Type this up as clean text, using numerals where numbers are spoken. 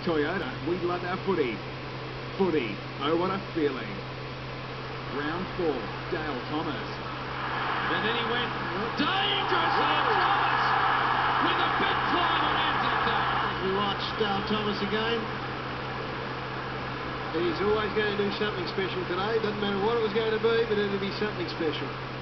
Toyota, we love our footy. Footy, oh what a feeling. Round 4, Dale Thomas. And then he went dangerous on Thomas with a big climb on Anzac Day. As we watch Dale Thomas again, he's always going to do something special today. Doesn't matter what it was going to be, but it'll be something special.